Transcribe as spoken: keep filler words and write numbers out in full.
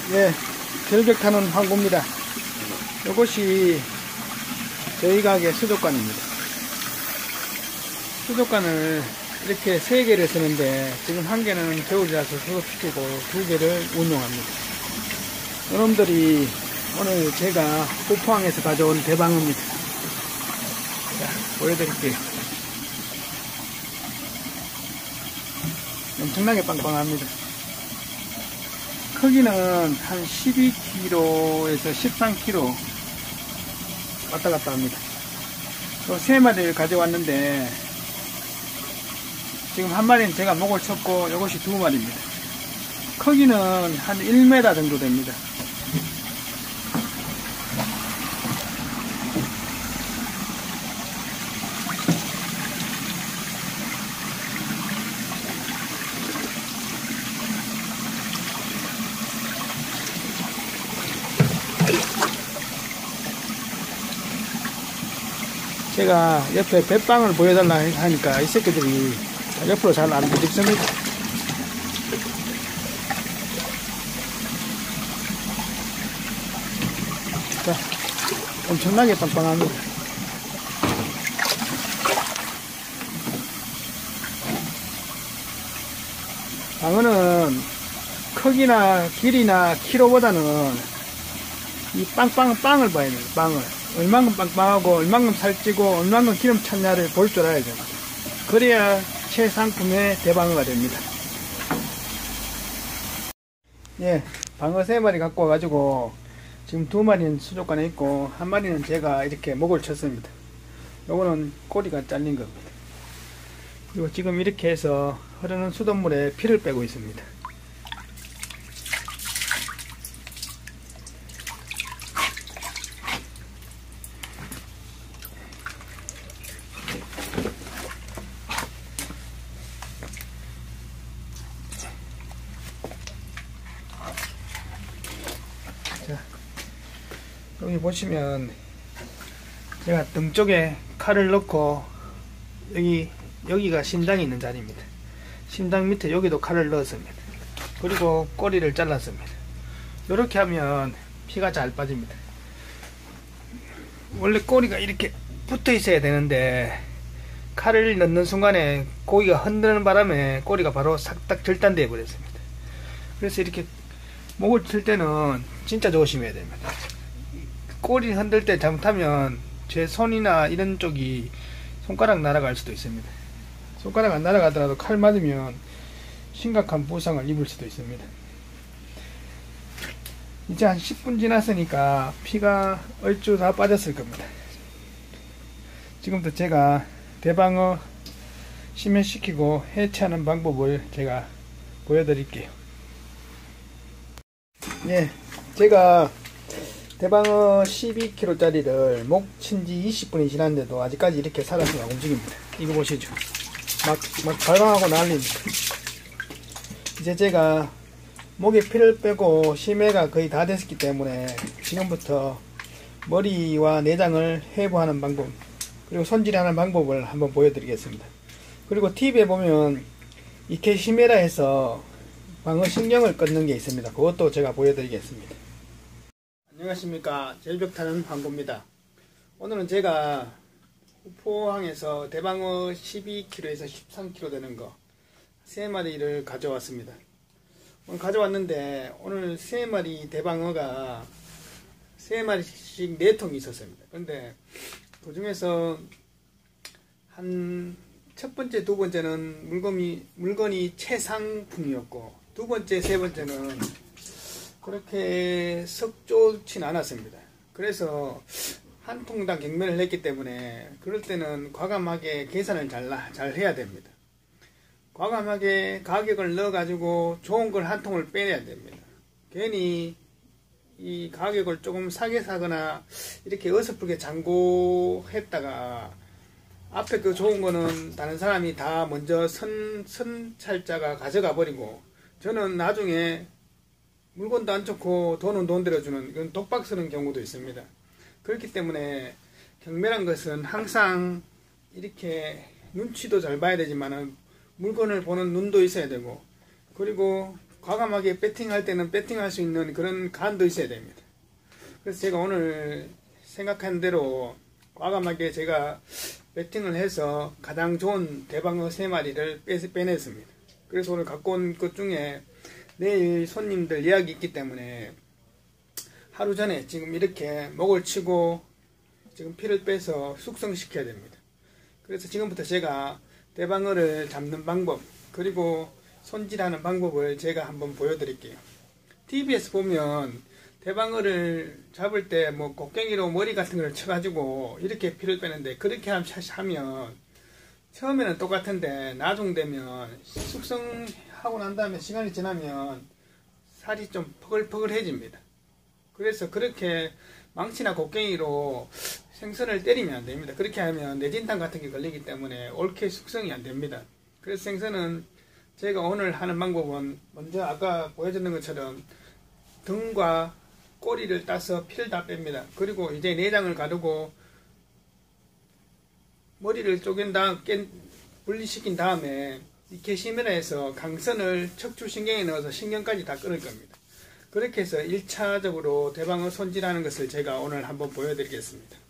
예, 절벽 타는 항구입니다. 이것이 저희 가게 수족관입니다. 수족관을 이렇게 세 개를 쓰는데 지금 한 개는 겨울이라서 수습시키고 두 개를 운용합니다. 여러분들이 오늘 제가 호포항에서 가져온 대방어입니다. 자, 보여드릴게요. 엄청나게 빵빵합니다. 크기는 한 십이 킬로그램에서 십삼 킬로그램 왔다 갔다 합니다. 또 세 마리를 가져왔는데 지금 한 마리는 제가 목을 쳤고 이것이 두 마리입니다. 크기는 한 일 미터 정도 됩니다. 제가 옆에 뱃빵을 보여달라 하니까 이 새끼들이 옆으로 잘 안 뒤집습니다. 자, 엄청나게 빵빵합니다. 방어는 크기나 길이나 키로보다는 이 빵빵 빵을 봐야 돼요. 빵을 얼만큼 빵빵하고 얼만큼 살찌고 얼만큼 기름 찼냐를 볼 줄 알아야 됩니다. 그래야 최상품의 대방어가 됩니다. 예, 방어 세 마리 갖고 와가지고 지금 두 마리는 수족관에 있고 한 마리는 제가 이렇게 목을 쳤습니다. 요거는 꼬리가 잘린 겁니다. 그리고 지금 이렇게 해서 흐르는 수돗물에 피를 빼고 있습니다. 자, 여기 보시면 제가 등 쪽에 칼을 넣고 여기 여기가 심장이 있는 자리입니다. 심장 밑에 여기도 칼을 넣었습니다. 그리고 꼬리를 잘랐습니다. 이렇게 하면 피가 잘 빠집니다. 원래 꼬리가 이렇게 붙어 있어야 되는데 칼을 넣는 순간에 고기가 흔드는 바람에 꼬리가 바로 싹딱 절단되어 버렸습니다. 그래서 이렇게 목을 칠 때는 진짜 조심해야 됩니다. 꼬리 흔들 때 잘못하면 제 손이나 이런 쪽이 손가락 날아갈 수도 있습니다. 손가락 안 날아가더라도 칼 맞으면 심각한 부상을 입을 수도 있습니다. 이제 한 십 분 지났으니까 피가 얼추 다 빠졌을 겁니다. 지금부터 제가 대방어 심해시키고 해체하는 방법을 제가 보여드릴게요. 예, 제가 대방어 십이 킬로그램짜리를 목 친지 이십 분이 지났는데도 아직까지 이렇게 살아서 움직입니다. 이거 보시죠. 막, 막 발광하고 난립니다. 이제 제가 목에 피를 빼고 심해가 거의 다 됐기 때문에 지금부터 머리와 내장을 해부하는 방법, 그리고 손질하는 방법을 한번 보여드리겠습니다. 그리고 팁에 보면 이케시메라 해서 방어 신경을 끊는 게 있습니다. 그것도 제가 보여드리겠습니다. 안녕하십니까, 절벽 타는 항구입니다. 오늘은 제가 포항에서 대방어 십이 킬로그램에서 십삼 킬로그램 되는 거 세 마리를 가져왔습니다. 오늘 가져왔는데 오늘 세 마리 대방어가 세 마리씩 네 통이 있었습니다. 그런데 그 중에서 한 첫 번째, 두 번째는 물건이 물건이 최상품이었고 두 번째, 세 번째는 그렇게 썩 좋진 않았습니다. 그래서 한 통당 경매를 했기 때문에 그럴 때는 과감하게 계산을 잘, 잘 해야 됩니다. 과감하게 가격을 넣어 가지고 좋은 걸 한 통을 빼내야 됩니다. 괜히 이 가격을 조금 싸게 사거나 이렇게 어설프게 잔고했다가 앞에 그 좋은 거는 다른 사람이 다 먼저 선, 선찰자가 가져가 버리고 저는 나중에 물건도 안 좋고 돈은 돈 들여주는 이건 독박 쓰는 경우도 있습니다. 그렇기 때문에 경매란 것은 항상 이렇게 눈치도 잘 봐야 되지만 물건을 보는 눈도 있어야 되고, 그리고 과감하게 배팅할 때는 배팅할 수 있는 그런 간도 있어야 됩니다. 그래서 제가 오늘 생각한 대로 과감하게 제가 배팅을 해서 가장 좋은 대방어 세 마리를 빼냈습니다. 그래서 오늘 갖고 온 것 중에 내일 손님들 예약이 있기 때문에 하루 전에 지금 이렇게 목을 치고 지금 피를 빼서 숙성시켜야 됩니다. 그래서 지금부터 제가 대방어를 잡는 방법 그리고 손질하는 방법을 제가 한번 보여드릴게요. 티비에서 보면 대방어를 잡을 때 뭐 곡괭이로 머리 같은 걸 쳐가지고 이렇게 피를 빼는데 그렇게 하면 처음에는 똑같은데 나중 되면 숙성하고 난 다음에 시간이 지나면 살이 좀 퍼글퍼글해집니다. 그래서 그렇게 망치나 곡괭이로 생선을 때리면 안 됩니다. 그렇게 하면 내진탕 같은 게 걸리기 때문에 옳게 숙성이 안 됩니다. 그래서 생선은 제가 오늘 하는 방법은 먼저 아까 보여줬는 것처럼 등과 꼬리를 따서 피를 다 뺍니다. 그리고 이제 내장을 가르고 머리를 쪼갠 다음 분리시킨 다음에 이 게시면에서 강선을 척추신경에 넣어서 신경까지 다 끊을 겁니다. 그렇게 해서 일 차적으로 대방어 손질하는 것을 제가 오늘 한번 보여드리겠습니다.